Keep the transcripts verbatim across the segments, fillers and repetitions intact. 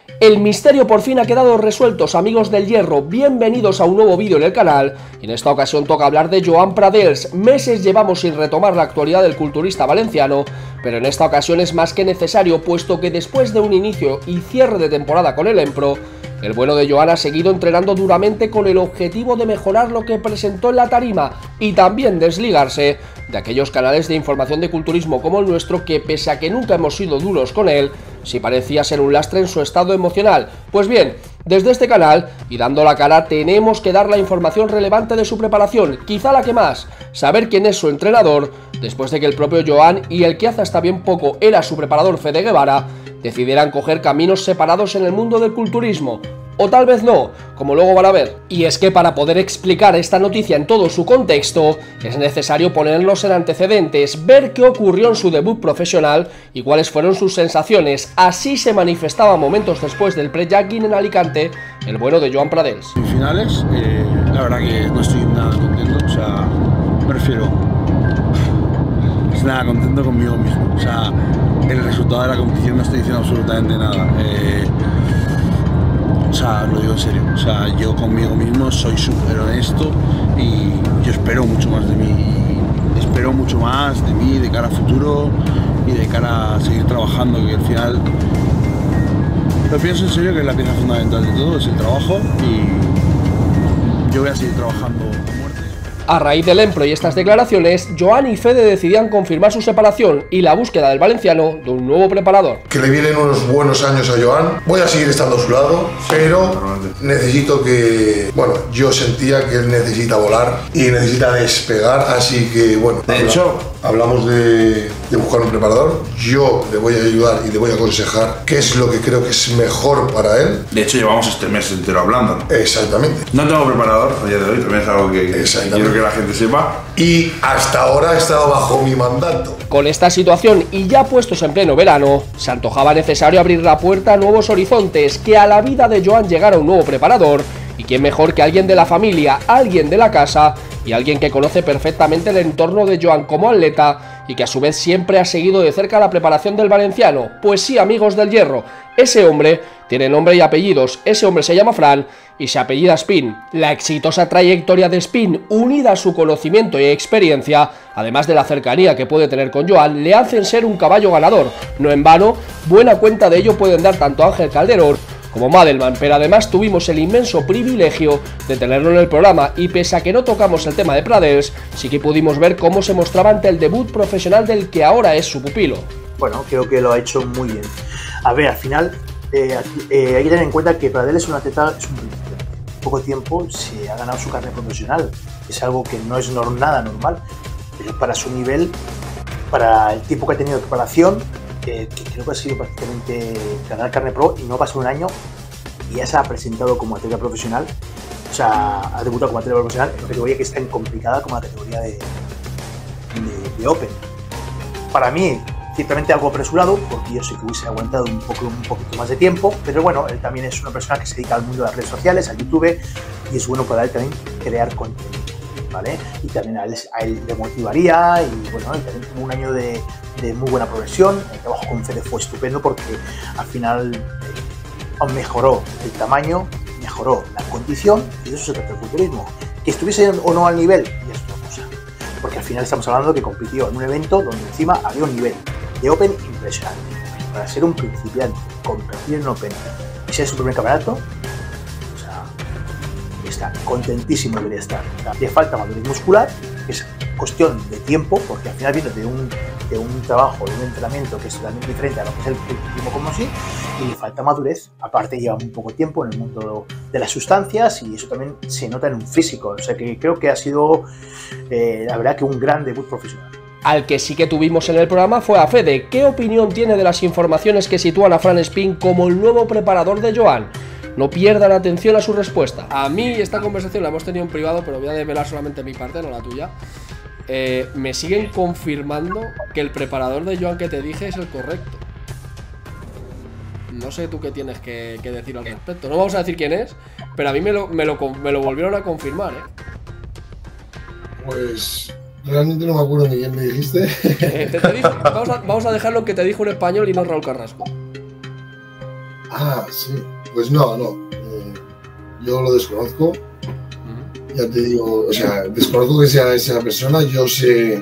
El misterio por fin ha quedado resuelto, amigos del Hierro, bienvenidos a un nuevo vídeo en el canal. Y en esta ocasión toca hablar de Joan Pradels. Meses llevamos sin retomar la actualidad del culturista valenciano, pero en esta ocasión es más que necesario, puesto que después de un inicio y cierre de temporada con el Empro, el bueno de Joan ha seguido entrenando duramente con el objetivo de mejorar lo que presentó en la tarima y también desligarse de aquellos canales de información de culturismo como el nuestro que, pese a que nunca hemos sido duros con él, sí parecía ser un lastre en su estado emocional. Pues bien, desde este canal, y dando la cara, tenemos que dar la información relevante de su preparación, quizá la que más, saber quién es su entrenador, después de que el propio Joan y el que hace hasta bien poco era su preparador Fede Guevara, decidieran coger caminos separados en el mundo del culturismo. O tal vez no, como luego van a ver. Y es que para poder explicar esta noticia en todo su contexto, es necesario ponerlos en antecedentes, ver qué ocurrió en su debut profesional y cuáles fueron sus sensaciones. Así se manifestaba momentos después del pre-jacking en Alicante, el bueno de Joan Pradels. En finales, eh, la verdad que no estoy nada contento, o sea, me refiero, no estoy nada contento conmigo mismo, o sea, el resultado de la competición no estoy diciendo absolutamente nada. Eh, O sea, lo digo en serio, o sea, yo conmigo mismo soy súper honesto y yo espero mucho más de mí, espero mucho más de mí de cara a futuro y de cara a seguir trabajando, que al final lo pienso en serio que es la pieza fundamental de todo, es el trabajo y yo voy a seguir trabajando a muerte. A raíz del Empro y estas declaraciones, Joan y Fede decidían confirmar su separación y la búsqueda del valenciano de un nuevo preparador. Que le vienen unos buenos años a Joan, voy a seguir estando a su lado, pero necesito que, bueno, yo sentía que él necesita volar y necesita despegar, así que, bueno, De habla, hecho, hablamos de, de buscar un preparador, yo le voy a ayudar y le voy a aconsejar qué es lo que creo que es mejor para él. De hecho, llevamos este mes entero hablando. Exactamente. No tengo preparador a día de hoy, también es algo que, que quiero que la gente sepa. Y hasta ahora ha estado bajo mi mandato. Con esta situación y ya puestos en pleno verano, se antojaba necesario abrir la puerta a nuevos horizontes, que a la vida de Joan llegara un nuevo preparador, y quién mejor que alguien de la familia, alguien de la casa y alguien que conoce perfectamente el entorno de Joan como atleta y que a su vez siempre ha seguido de cerca la preparación del valenciano. Pues sí, amigos del Hierro, ese hombre tiene nombre y apellidos, ese hombre se llama Fran y se apellida Espín. La exitosa trayectoria de Espín, unida a su conocimiento y experiencia, además de la cercanía que puede tener con Joan, le hacen ser un caballo ganador. No en vano, buena cuenta de ello pueden dar tanto Ángel Calderón como Madelman, pero además tuvimos el inmenso privilegio de tenerlo en el programa y pese a que no tocamos el tema de Pradels, sí que pudimos ver cómo se mostraba ante el debut profesional del que ahora es su pupilo. Bueno, creo que lo ha hecho muy bien. A ver, al final eh, eh, hay que tener en cuenta que Pradels es un atleta, es un principiante. En poco tiempo se ha ganado su carrera profesional, es algo que no es no, nada normal, pero para su nivel, para el tiempo que ha tenido de preparación, que creo que ha sido prácticamente ganar carne pro y no pasó un año y ya se ha presentado como atleta profesional, o sea, ha debutado como atleta profesional en una categoría que es tan complicada como la categoría de, de, de Open. Para mí, ciertamente algo apresurado, porque yo sé que hubiese aguantado un, poco, un poquito más de tiempo, pero bueno, él también es una persona que se dedica al mundo de las redes sociales, al YouTube, y es bueno para él también crear contenido, ¿vale? Y también a él, a él le motivaría y bueno, él también tuvo un año de de muy buena progresión. El trabajo con Fede fue estupendo porque al final eh, mejoró el tamaño, mejoró la condición y de eso se trata el culturismo. Que estuviese o no al nivel, ya es otra cosa, porque al final estamos hablando de que compitió en un evento donde encima había un nivel de Open impresionante. Para ser un principiante, competir en Open y ser su primer campeonato, o sea, está contentísimo, debería estar. Le falta madurez muscular, que es cuestión de tiempo, porque al final viene de un, de un trabajo, de un entrenamiento que es totalmente diferente a lo que es el culturismo como sí, y le falta madurez. Aparte lleva muy poco tiempo en el mundo de las sustancias y eso también se nota en un físico, o sea que creo que ha sido eh, la verdad que un gran debut profesional. Al que sí que tuvimos en el programa fue a Fede. ¿Qué opinión tiene de las informaciones que sitúan a Fran Espín como el nuevo preparador de Joan? No pierdan atención a su respuesta. A mí esta conversación la hemos tenido en privado, pero voy a desvelar solamente mi parte, no la tuya. Eh, me siguen confirmando que el preparador de Joan que te dije es el correcto. No sé tú qué tienes que, que decir al respecto. No vamos a decir quién es, pero a mí me lo, me lo, me lo volvieron a confirmar, ¿eh? Pues realmente no me acuerdo ni quién me dijiste. Eh, te, te dije, vamos, a, vamos a dejarlo que te dijo un español y no Raúl Carrasco. Ah, sí. Pues no, no. Eh, yo lo desconozco. Uh-huh. Ya te digo, o sea, desconozco que sea esa persona. Yo sé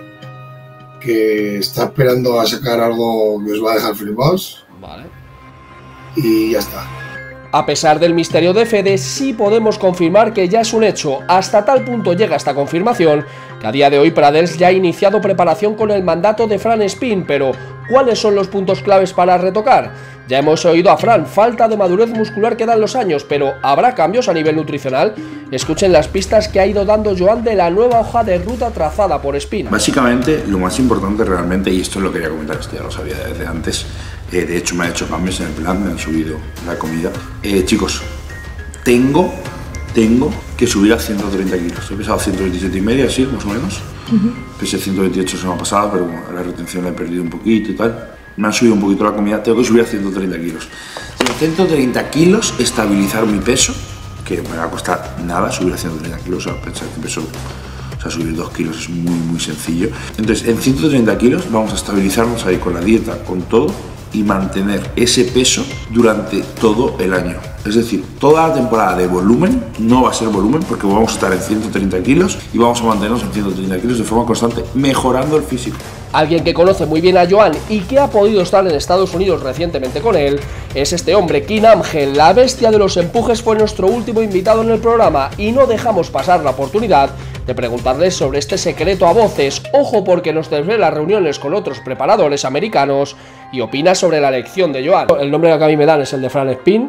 que está esperando a sacar algo que os va a dejar flipados. Vale. Y ya está. A pesar del misterio de Fede, sí podemos confirmar que ya es un hecho. Hasta tal punto llega esta confirmación que a día de hoy Pradels ya ha iniciado preparación con el mandato de Fran Espín, pero ¿cuáles son los puntos claves para retocar? Ya hemos oído a Fran, falta de madurez muscular que dan los años, pero ¿habrá cambios a nivel nutricional? Escuchen las pistas que ha ido dando Joan de la nueva hoja de ruta trazada por Espín. Básicamente, lo más importante realmente, y esto lo quería comentar, esto ya lo sabía desde antes, eh, de hecho me han hecho cambios en el plan, me han subido la comida. Eh, chicos, tengo, tengo que subir a ciento treinta kilos. He pesado ciento veintisiete y medio, así, más o menos. Uh-huh. Pesé ciento veintiocho semana pasada, pero bueno, la retención la he perdido un poquito y tal. Me han subido un poquito la comida, tengo que subir a ciento treinta kilos. Si a ciento treinta kilos estabilizar mi peso, que me va a costar nada subir a ciento treinta kilos, o sea, pensar que peso, o sea, subir dos kilos es muy, muy sencillo. Entonces, en ciento treinta kilos vamos a estabilizarnos ahí con la dieta, con todo, y mantener ese peso durante todo el año. Es decir, toda la temporada de volumen no va a ser volumen porque vamos a estar en ciento treinta kilos y vamos a mantenernos en ciento treinta kilos de forma constante, mejorando el físico. Alguien que conoce muy bien a Joan y que ha podido estar en Estados Unidos recientemente con él es este hombre, King Ángel. La bestia de los empujes fue nuestro último invitado en el programa y no dejamos pasar la oportunidad de preguntarle sobre este secreto a voces. Ojo, porque nos tendré las reuniones con otros preparadores americanos y opina sobre la elección de Joan. El nombre que a mí me dan es el de Fran Espín.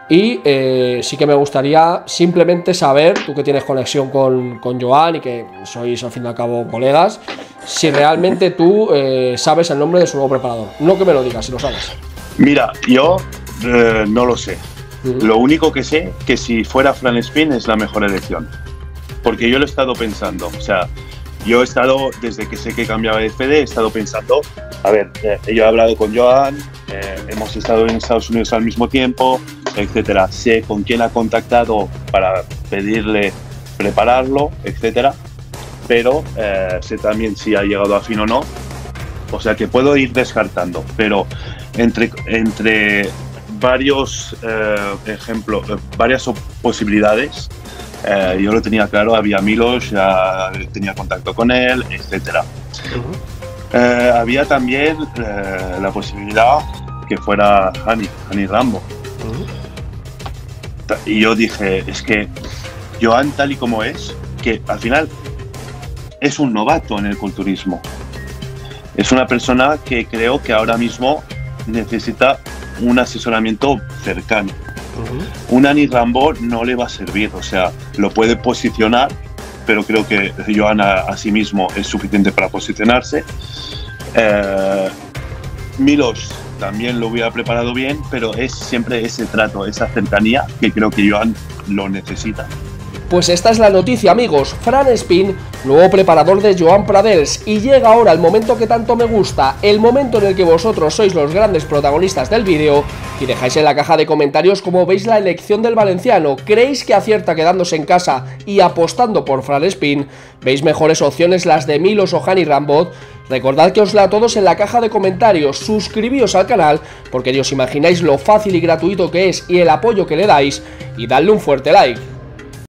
Y eh, sí que me gustaría simplemente saber, tú que tienes conexión con, con Joan y que sois al fin y al cabo colegas, si realmente tú eh, sabes el nombre de su nuevo preparador. No que me lo digas, si lo sabes. Mira, yo eh, no lo sé. Uh-huh. Lo único que sé que si fuera Fran Espín es la mejor elección. Porque yo lo he estado pensando. O sea, yo he estado, desde que sé que cambiaba de Fede, he estado pensando, a ver, eh, yo he hablado con Joan, eh, hemos estado en Estados Unidos al mismo tiempo, etcétera. Sé con quién ha contactado para pedirle prepararlo, etcétera. Pero eh, sé también si ha llegado a fin o no. O sea que puedo ir descartando. Pero entre, entre varios eh, ejemplos, eh, varias posibilidades, eh, yo lo tenía claro. Había Milos, ya tenía contacto con él, etcétera. Uh-huh. eh, había también eh, la posibilidad que fuera Hani, Hani Rambo. Uh-huh. Y yo dije, es que Joan, tal y como es, que al final es un novato en el culturismo. Es una persona que creo que ahora mismo necesita un asesoramiento cercano. Uh-huh. Un Hani Rambo no le va a servir, o sea, lo puede posicionar, pero creo que Joan a, a sí mismo es suficiente para posicionarse. Eh, Milos también lo hubiera preparado bien, pero es siempre ese trato, esa cercanía que creo que Joan lo necesita. Pues esta es la noticia, amigos. Fran Espín, nuevo preparador de Joan Pradels, y llega ahora el momento que tanto me gusta, el momento en el que vosotros sois los grandes protagonistas del vídeo y dejáis en la caja de comentarios cómo veis la elección del valenciano. ¿Creéis que acierta quedándose en casa y apostando por Fran Espín? ¿Veis mejores opciones las de Milos o Hani Rambo? Recordad que os leo a todos en la caja de comentarios, suscribíos al canal porque ni os imagináis lo fácil y gratuito que es y el apoyo que le dais, y dadle un fuerte like.